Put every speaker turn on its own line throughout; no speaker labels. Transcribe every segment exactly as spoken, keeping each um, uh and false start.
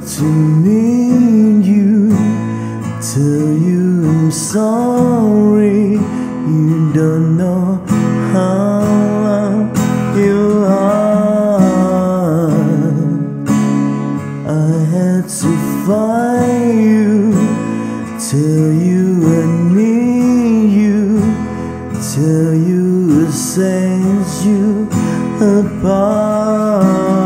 to meet you, tell you I'm sorry. You don't know how long you are. I had to find you, tell you I need you, tell you it sets you apart.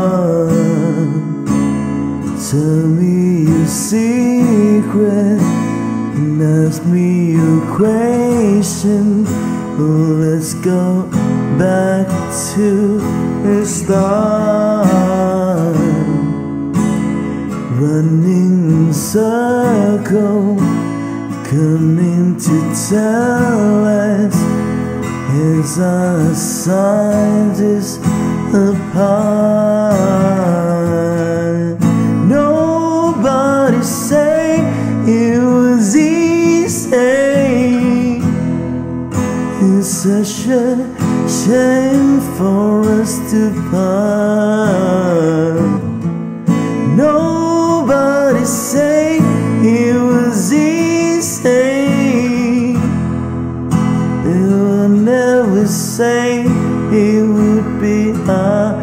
Tell me your secret and ask me your question. Oh, let's go back to the start. Running in circle, coming to tell us as our scientists apart. Nobody say it was easy. It's such a shame for us to part. Nobody say it was easy. They will never say it would be hard.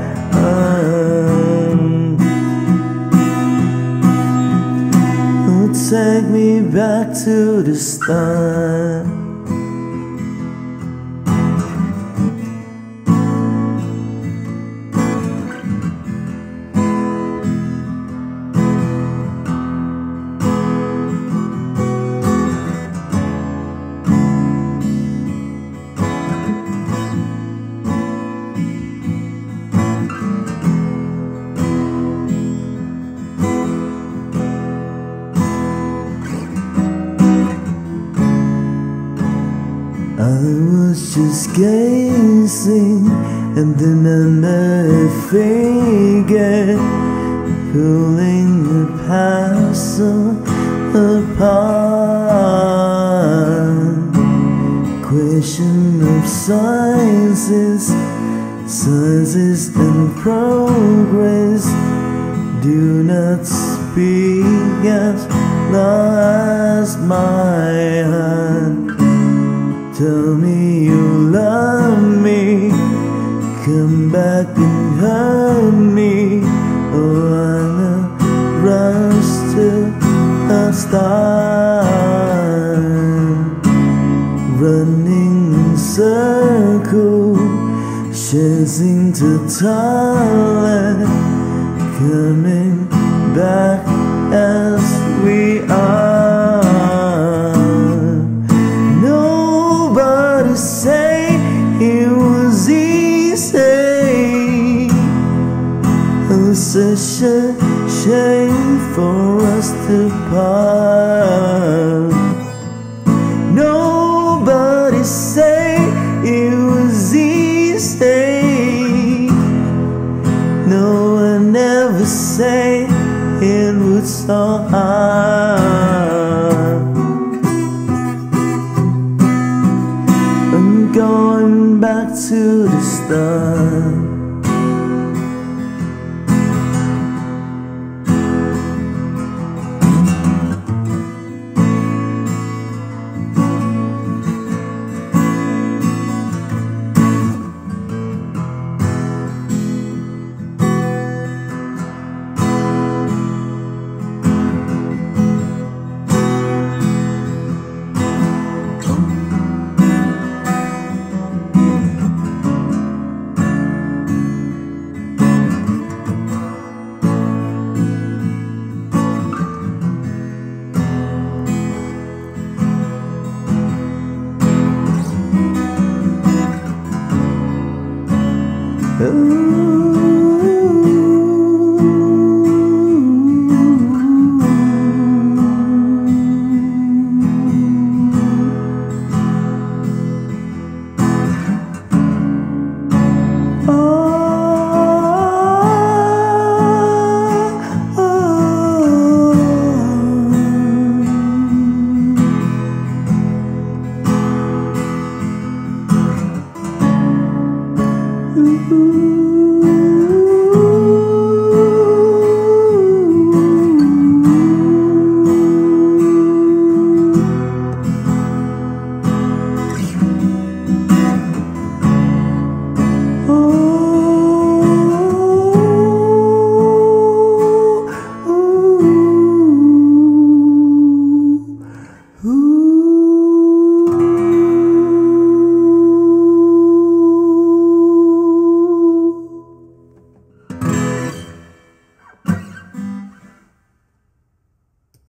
Oh, take me back to the start. I was just gazing, and then another figure pulling the parcel apart. Question of sciences, sciences and progress. Do not speak as long as my hand. Tell me you love me, come back and hug me. Oh, I know, rush to the start. Running in circle, chasing to toilet, coming back as we are. Say it was easy. Oh, such a shame for us to part. Nobody say it was easy. No one ever say it was so hard. I'm going back to the start. Ooh.